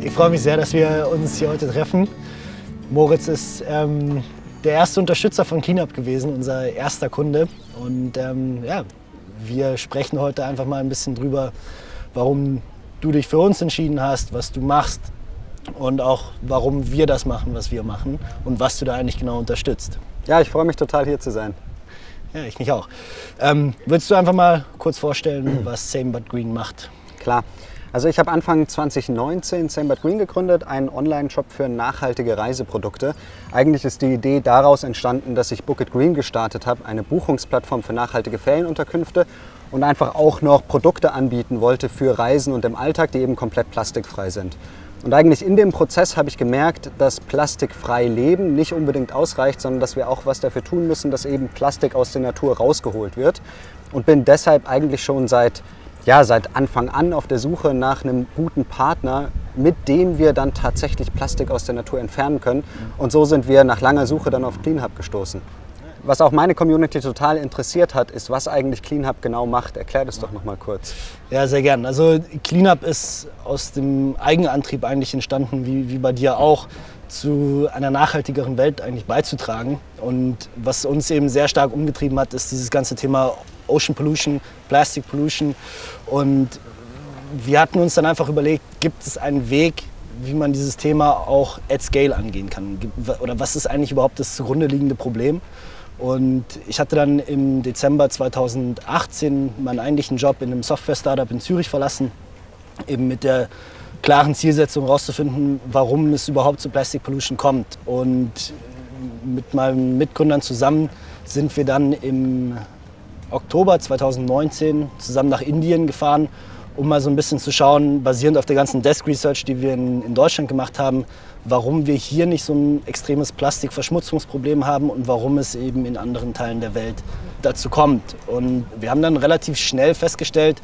Ich freue mich sehr, dass wir uns hier heute treffen. Moritz ist der erste Unterstützer von Cleanup gewesen, unser erster Kunde. Und ja, wir sprechen heute einfach mal ein bisschen drüber, warum du dich für uns entschieden hast, was du machst und auch warum wir das machen, was wir machen und was du da eigentlich genau unterstützt. Ja, ich freue mich total, hier zu sein. Ja, ich mich auch. Würdest du einfach mal kurz vorstellen, was Same But Green macht? Klar. Also ich habe Anfang 2019 Same But Green gegründet, einen Online-Shop für nachhaltige Reiseprodukte. Eigentlich ist die Idee daraus entstanden, dass ich Book It Green gestartet habe, eine Buchungsplattform für nachhaltige Ferienunterkünfte und einfach auch noch Produkte anbieten wollte für Reisen und im Alltag, die eben komplett plastikfrei sind. Und eigentlich in dem Prozess habe ich gemerkt, dass plastikfrei Leben nicht unbedingt ausreicht, sondern dass wir auch was dafür tun müssen, dass eben Plastik aus der Natur rausgeholt wird. Und bin deshalb eigentlich schon seit Anfang an auf der Suche nach einem guten Partner, mit dem wir dann tatsächlich Plastik aus der Natur entfernen können. Und so sind wir nach langer Suche dann auf Cleanup gestoßen. Was auch meine Community total interessiert hat, ist, was eigentlich Cleanup genau macht. Erklär das doch noch mal kurz. Ja, sehr gern. Also Cleanup ist aus dem Eigenantrieb eigentlich entstanden, wie bei dir auch, zu einer nachhaltigeren Welt eigentlich beizutragen. Und was uns eben sehr stark umgetrieben hat, ist dieses ganze Thema Ocean Pollution, Plastic Pollution. Und wir hatten uns dann einfach überlegt, gibt es einen Weg, wie man dieses Thema auch at scale angehen kann? Oder was ist eigentlich überhaupt das zugrunde liegende Problem? Und ich hatte dann im Dezember 2018 meinen eigentlichen Job in einem Software-Startup in Zürich verlassen, eben mit der klaren Zielsetzung herauszufinden, warum es überhaupt zu Plastic Pollution kommt. Und mit meinen Mitgründern zusammen sind wir dann im Oktober 2019 zusammen nach Indien gefahren, um mal so ein bisschen zu schauen, basierend auf der ganzen Desk Research, die wir in Deutschland gemacht haben, warum wir hier nicht so ein extremes Plastikverschmutzungsproblem haben und warum es eben in anderen Teilen der Welt dazu kommt. Und wir haben dann relativ schnell festgestellt,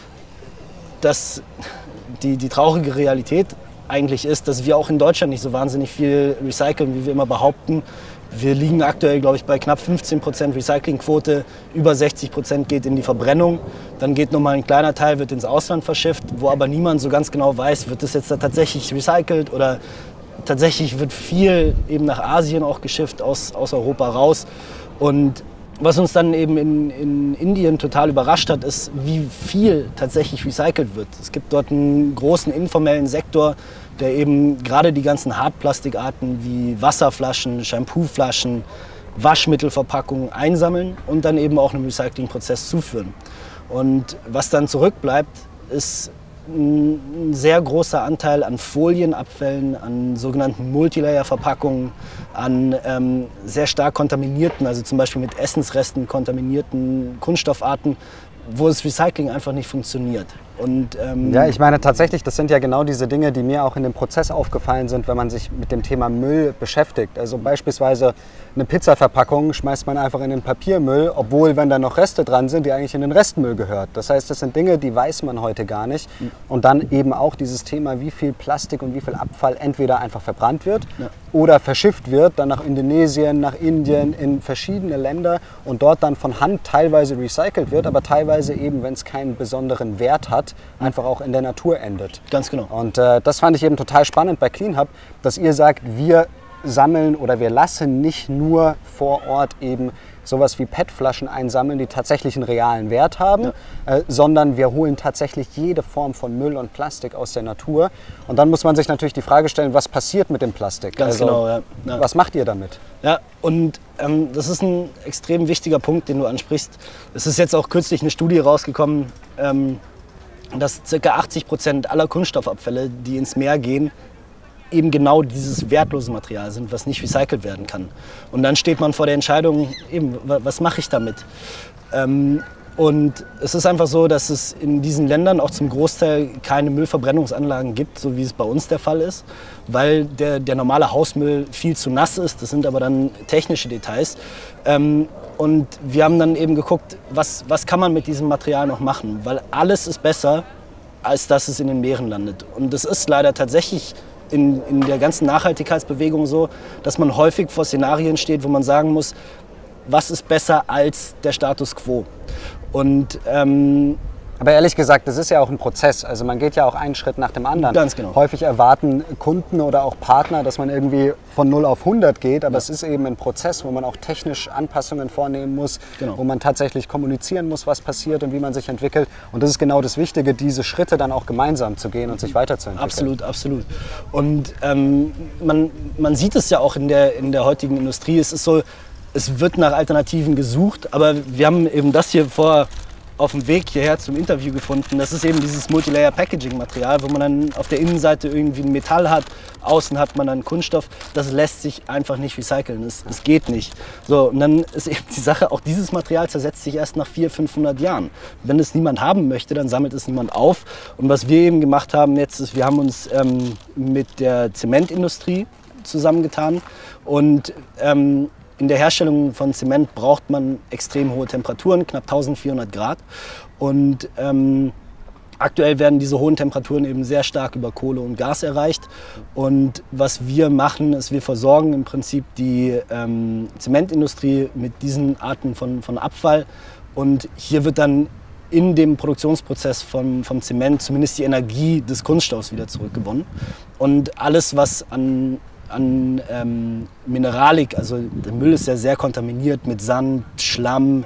dass die traurige Realität eigentlich ist, dass wir auch in Deutschland nicht so wahnsinnig viel recyceln, wie wir immer behaupten. Wir liegen aktuell, glaube ich, bei knapp 15% Recyclingquote. Über 60% geht in die Verbrennung. Dann geht nochmal ein kleiner Teil, wird ins Ausland verschifft, wo aber niemand so ganz genau weiß, wird das jetzt da tatsächlich recycelt oder tatsächlich wird viel eben nach Asien auch geschifft, aus Europa raus. Und was uns dann eben in Indien total überrascht hat, ist, wie viel tatsächlich recycelt wird. Es gibt dort einen großen informellen Sektor, der eben gerade die ganzen Hartplastikarten wie Wasserflaschen, Shampooflaschen, Waschmittelverpackungen einsammeln und dann eben auch einem Recyclingprozess zuführen. Und was dann zurückbleibt, ist ein sehr großer Anteil an Folienabfällen, an sogenannten Multilayer-Verpackungen, an sehr stark kontaminierten, also zum Beispiel mit Essensresten kontaminierten Kunststoffarten, wo das Recycling einfach nicht funktioniert. Und, ja, ich meine tatsächlich, das sind ja genau diese Dinge, die mir auch in dem Prozess aufgefallen sind, wenn man sich mit dem Thema Müll beschäftigt. Also beispielsweise eine Pizzaverpackung schmeißt man einfach in den Papiermüll, obwohl, wenn da noch Reste dran sind, die eigentlich in den Restmüll gehört. Das heißt, das sind Dinge, die weiß man heute gar nicht. Und dann eben auch dieses Thema, wie viel Plastik und wie viel Abfall entweder einfach verbrannt wird oder verschifft wird, dann nach Indonesien, nach Indien, in verschiedene Länder und dort dann von Hand teilweise recycelt wird, aber teilweise eben, wenn es keinen besonderen Wert hat, einfach auch in der Natur endet. Ganz genau. Und das fand ich eben total spannend bei Cleanup, dass ihr sagt, wir sammeln oder wir lassen nicht nur vor Ort eben sowas wie PET-Flaschen einsammeln, die tatsächlich einen realen Wert haben, sondern wir holen tatsächlich jede Form von Müll und Plastik aus der Natur. Und dann muss man sich natürlich die Frage stellen, was passiert mit dem Plastik? Ganz genau, ja. Was macht ihr damit? Ja, und das ist ein extrem wichtiger Punkt, den du ansprichst. Es ist jetzt auch kürzlich eine Studie rausgekommen, dass ca. 80% aller Kunststoffabfälle, die ins Meer gehen, eben genau dieses wertlose Material sind, was nicht recycelt werden kann. Und dann steht man vor der Entscheidung, eben, was mache ich damit? Und es ist einfach so, dass es in diesen Ländern auch zum Großteil keine Müllverbrennungsanlagen gibt, so wie es bei uns der Fall ist, weil der normale Hausmüll viel zu nass ist. Das sind aber dann technische Details. Und wir haben dann eben geguckt, was kann man mit diesem Material noch machen? Weil alles ist besser, als dass es in den Meeren landet. Und das ist leider tatsächlich in der ganzen Nachhaltigkeitsbewegung so, dass man häufig vor Szenarien steht, wo man sagen muss, was ist besser als der Status quo? Und Aber ehrlich gesagt, das ist ja auch ein Prozess. Also man geht ja auch einen Schritt nach dem anderen. Ganz genau. Häufig erwarten Kunden oder auch Partner, dass man irgendwie von 0 auf 100 geht. Aber es ist eben ein Prozess, wo man auch technisch Anpassungen vornehmen muss, wo man tatsächlich kommunizieren muss, was passiert und wie man sich entwickelt. Und das ist genau das Wichtige, diese Schritte dann auch gemeinsam zu gehen und sich weiterzuentwickeln. Absolut, absolut. Und man sieht es ja auch in der heutigen Industrie. Es ist so, es wird nach Alternativen gesucht, aber wir haben eben das hier auf dem Weg hierher zum Interview gefunden. Das ist eben dieses Multilayer-Packaging-Material, wo man dann auf der Innenseite irgendwie ein Metall hat, außen hat man dann Kunststoff. Das lässt sich einfach nicht recyceln. Es geht nicht. So, und dann ist eben die Sache, auch dieses Material zersetzt sich erst nach 400, 500 Jahren. Wenn es niemand haben möchte, dann sammelt es niemand auf. Und was wir eben gemacht haben jetzt ist, wir haben uns mit der Zementindustrie zusammengetan und in der Herstellung von Zement braucht man extrem hohe Temperaturen, knapp 1400 Grad. Und aktuell werden diese hohen Temperaturen eben sehr stark über Kohle und Gas erreicht. Und was wir machen, ist, wir versorgen im Prinzip die Zementindustrie mit diesen Arten von Abfall. Und hier wird dann in dem Produktionsprozess vom Zement zumindest die Energie des Kunststoffs wieder zurückgewonnen. Und alles, was an Mineralik, also der Müll ist ja sehr kontaminiert mit Sand, Schlamm,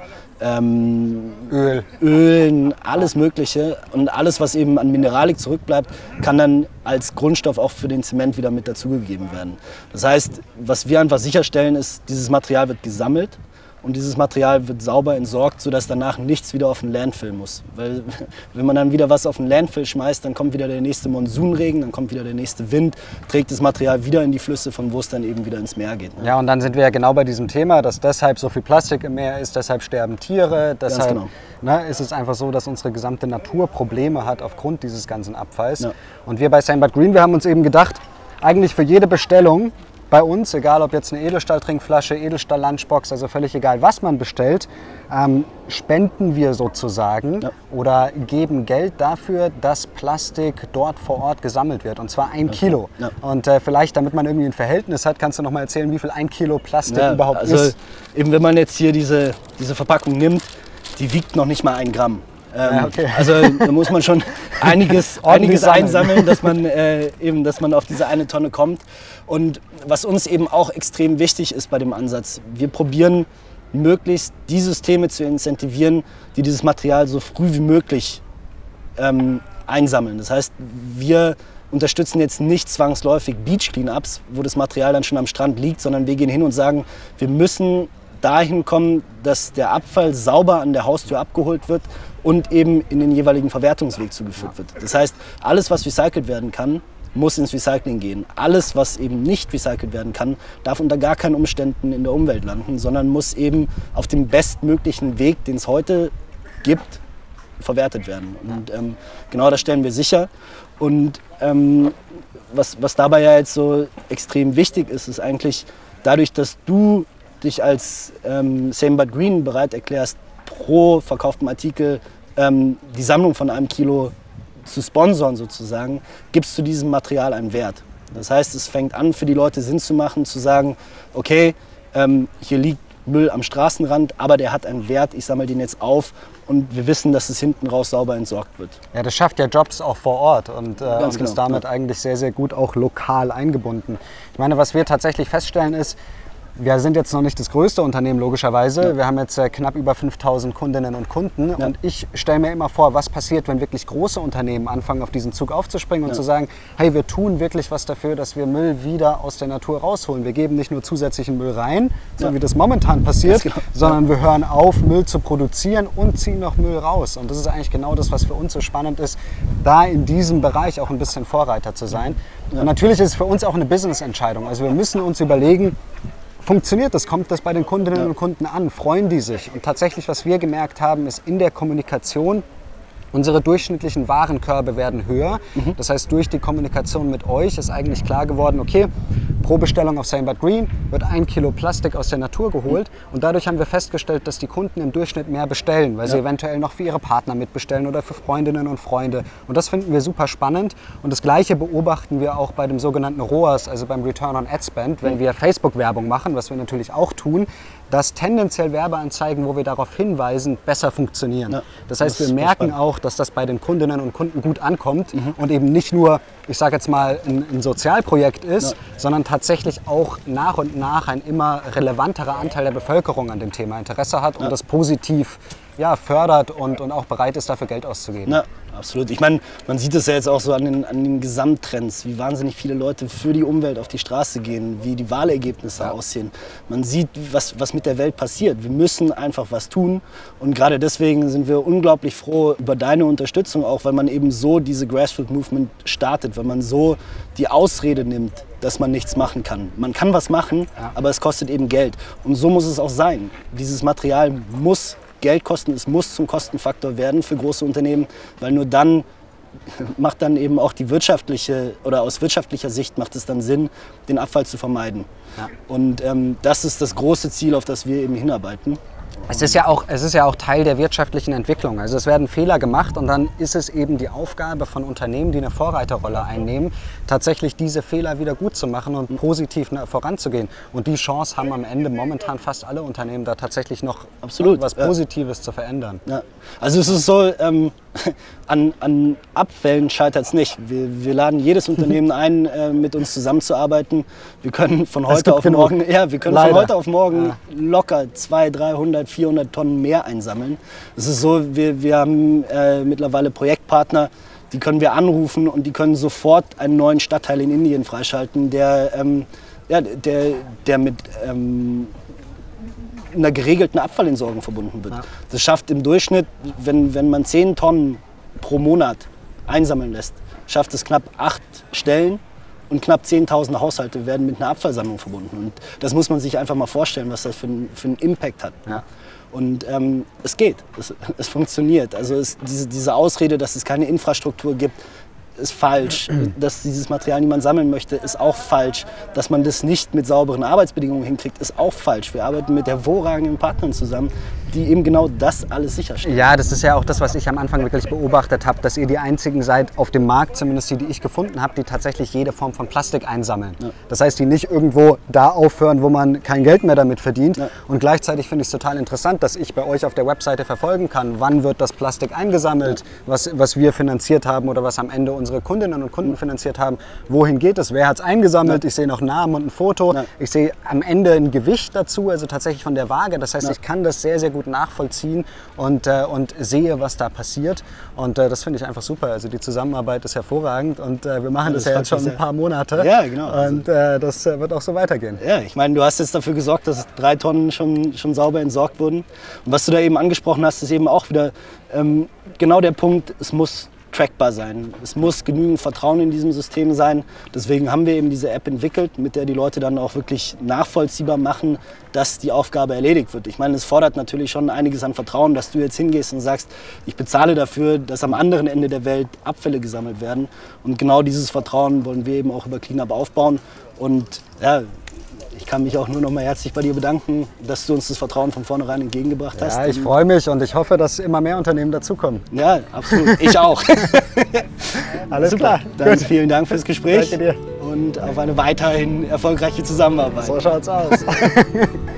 Ölen, alles Mögliche. Und alles, was eben an Mineralik zurückbleibt, kann dann als Grundstoff auch für den Zement wieder mit dazugegeben werden. Das heißt, was wir einfach sicherstellen, ist, dieses Material wird gesammelt. Und dieses Material wird sauber entsorgt, sodass danach nichts wieder auf den Landfill muss. Weil wenn man dann wieder was auf den Landfill schmeißt, dann kommt wieder der nächste Monsunregen, dann kommt wieder der nächste Wind, trägt das Material wieder in die Flüsse, von wo es dann eben wieder ins Meer geht. Ne? Ja, und dann sind wir ja genau bei diesem Thema, dass deshalb so viel Plastik im Meer ist, deshalb sterben Tiere, deshalb ist es einfach so, dass unsere gesamte Natur Probleme hat aufgrund dieses ganzen Abfalls. Ja. Und wir bei St. Bad Green, wir haben uns eben gedacht, eigentlich für jede Bestellung bei uns, egal ob jetzt eine Edelstahl-Trinkflasche, Edelstahl-Lunchbox, also völlig egal, was man bestellt, spenden wir sozusagen oder geben Geld dafür, dass Plastik dort vor Ort gesammelt wird. Und zwar 1 Kilo. Ja. Und vielleicht, damit man irgendwie ein Verhältnis hat, kannst du noch mal erzählen, wie viel 1 Kilo Plastik überhaupt ist? Also eben, wenn man jetzt hier diese Verpackung nimmt, die wiegt noch nicht mal 1 Gramm. Also da muss man schon einiges einsammeln, dass man auf diese 1 Tonne kommt. Und was uns eben auch extrem wichtig ist bei dem Ansatz, wir probieren möglichst die Systeme zu incentivieren, die dieses Material so früh wie möglich einsammeln. Das heißt, wir unterstützen jetzt nicht zwangsläufig Beach Cleanups, wo das Material dann schon am Strand liegt, sondern wir gehen hin und sagen, wir müssen dahin kommen, dass der Abfall sauber an der Haustür abgeholt wird und eben in den jeweiligen Verwertungsweg zugeführt wird. Das heißt, alles, was recycelt werden kann, muss ins Recycling gehen. Alles, was eben nicht recycelt werden kann, darf unter gar keinen Umständen in der Umwelt landen, sondern muss eben auf dem bestmöglichen Weg, den es heute gibt, verwertet werden. Und genau das stellen wir sicher. Und was dabei ja jetzt so extrem wichtig ist, ist eigentlich dadurch, dass du dich als St. Bad Green bereit erklärst, pro verkauftem Artikel die Sammlung von 1 Kilo zu sponsern sozusagen, gibst du diesem Material einen Wert. Das heißt, es fängt an, für die Leute Sinn zu machen, zu sagen, okay, hier liegt Müll am Straßenrand, aber der hat einen Wert, ich sammle den jetzt auf und wir wissen, dass es hinten raus sauber entsorgt wird. Ja, das schafft ja Jobs auch vor Ort und ist damit eigentlich sehr, sehr gut auch lokal eingebunden. Ich meine, was wir tatsächlich feststellen ist, wir sind jetzt noch nicht das größte Unternehmen, logischerweise. Ja. Wir haben jetzt knapp über 5000 Kundinnen und Kunden. Ja. Und ich stelle mir immer vor, was passiert, wenn wirklich große Unternehmen anfangen, auf diesen Zug aufzuspringen und zu sagen, hey, wir tun wirklich was dafür, dass wir Müll wieder aus der Natur rausholen. Wir geben nicht nur zusätzlichen Müll rein, so wie das momentan passiert, sondern wir hören auf, Müll zu produzieren und ziehen noch Müll raus. Und das ist eigentlich genau das, was für uns so spannend ist, da in diesem Bereich auch ein bisschen Vorreiter zu sein. Ja. Und natürlich ist es für uns auch eine Business-Entscheidung. Also wir müssen uns überlegen, funktioniert das? Kommt das bei den Kundinnen und Kunden an? Freuen die sich? Und tatsächlich, was wir gemerkt haben, ist in der Kommunikation, unsere durchschnittlichen Warenkörbe werden höher. Das heißt, durch die Kommunikation mit euch ist eigentlich klar geworden, okay, pro Bestellung auf Same But Green wird 1 Kilo Plastik aus der Natur geholt und dadurch haben wir festgestellt, dass die Kunden im Durchschnitt mehr bestellen, weil sie eventuell noch für ihre Partner mitbestellen oder für Freundinnen und Freunde. Und das finden wir super spannend und das Gleiche beobachten wir auch bei dem sogenannten ROAS, also beim Return on Ad Spend, wenn wir Facebook-Werbung machen, was wir natürlich auch tun, dass tendenziell Werbeanzeigen, wo wir darauf hinweisen, besser funktionieren. Ja, das heißt, wir merken auch, dass das bei den Kundinnen und Kunden gut ankommt und eben nicht nur, ich sage jetzt mal, ein Sozialprojekt ist, sondern tatsächlich auch nach und nach ein immer relevanterer Anteil der Bevölkerung an dem Thema Interesse hat und das positiv fördert und auch bereit ist, dafür Geld auszugeben. Ja, absolut. Ich meine, man sieht es ja jetzt auch so an den Gesamttrends, wie wahnsinnig viele Leute für die Umwelt auf die Straße gehen, wie die Wahlergebnisse aussehen. Man sieht, was mit der Welt passiert. Wir müssen einfach was tun und gerade deswegen sind wir unglaublich froh über deine Unterstützung auch, weil man eben so diese Grassroot-Movement startet, weil man so die Ausrede nimmt, dass man nichts machen kann. Man kann was machen, aber es kostet eben Geld. Und so muss es auch sein. Dieses Material muss Geld kosten, es muss zum Kostenfaktor werden für große Unternehmen, weil nur dann macht dann eben auch die wirtschaftliche oder aus wirtschaftlicher Sicht macht es dann Sinn, den Abfall zu vermeiden. Ja. Und das ist das große Ziel, auf das wir eben hinarbeiten. Es ist ja auch Teil der wirtschaftlichen Entwicklung. Also es werden Fehler gemacht und dann ist es eben die Aufgabe von Unternehmen, die eine Vorreiterrolle einnehmen, tatsächlich diese Fehler wieder gut zu machen und positiv voranzugehen. Und die Chance haben am Ende momentan fast alle Unternehmen, da tatsächlich noch was Positives zu verändern. Ja. Also es ist so, an Abfällen scheitert es nicht. Wir laden jedes Unternehmen ein, mit uns zusammenzuarbeiten. Wir können von heute auf morgen, locker 200, 300, 400 Tonnen mehr einsammeln. Es ist so, wir haben mittlerweile Projektpartner, die können wir anrufen und die können sofort einen neuen Stadtteil in Indien freischalten, der mit einer geregelten Abfallentsorgung verbunden wird. Ja. Das schafft im Durchschnitt, wenn man 10 Tonnen pro Monat einsammeln lässt, schafft es knapp 8 Stellen und knapp 10.000 Haushalte werden mit einer Abfallsammlung verbunden. Und das muss man sich einfach mal vorstellen, was das für einen Impact hat. Ja. Und es geht, es funktioniert. Also diese Ausrede, dass es keine Infrastruktur gibt, ist falsch. Dass dieses Material niemand sammeln möchte, ist auch falsch. Dass man das nicht mit sauberen Arbeitsbedingungen hinkriegt, ist auch falsch. Wir arbeiten mit hervorragenden Partnern zusammen, die eben genau das alles sicherstellen. Ja, das ist ja auch das, was ich am Anfang wirklich beobachtet habe, dass ihr die einzigen seid auf dem Markt, zumindest die ich gefunden habe, die tatsächlich jede Form von Plastik einsammeln. Ja. Das heißt, die nicht irgendwo da aufhören, wo man kein Geld mehr damit verdient. Ja. Und gleichzeitig finde ich es total interessant, dass ich bei euch auf der Webseite verfolgen kann, wann wird das Plastik eingesammelt, was wir finanziert haben oder was am Ende unsere Kundinnen und Kunden finanziert haben. Wohin geht es? Wer hat es eingesammelt? Ja. Ich sehe noch Namen und ein Foto. Ja. Ich sehe am Ende ein Gewicht dazu, also tatsächlich von der Waage. Das heißt, ich kann das sehr, sehr gut nachvollziehen und sehe, was da passiert. Und das finde ich einfach super. Also die Zusammenarbeit ist hervorragend und wir machen das ja jetzt schon ein paar Monate. Ja, genau. Und das wird auch so weitergehen. Ja, ich meine, du hast jetzt dafür gesorgt, dass 3 Tonnen schon sauber entsorgt wurden. Und was du da eben angesprochen hast, ist eben auch wieder genau der Punkt, es muss trackbar sein. Es muss genügend Vertrauen in diesem System sein. Deswegen haben wir eben diese App entwickelt, mit der die Leute dann auch wirklich nachvollziehbar machen, dass die Aufgabe erledigt wird. Ich meine, es fordert natürlich schon einiges an Vertrauen, dass du jetzt hingehst und sagst, ich bezahle dafür, dass am anderen Ende der Welt Abfälle gesammelt werden. Und genau dieses Vertrauen wollen wir eben auch über Cleanup aufbauen. Und ja, ich kann mich auch nur noch mal herzlich bei dir bedanken, dass du uns das Vertrauen von vornherein entgegengebracht hast. Ja, ich freue mich und ich hoffe, dass immer mehr Unternehmen dazukommen. Ja, absolut. Ich auch. Alles super. Klar. Dann vielen Dank fürs Gespräch. Danke dir. Und auf eine weiterhin erfolgreiche Zusammenarbeit. So schaut's aus.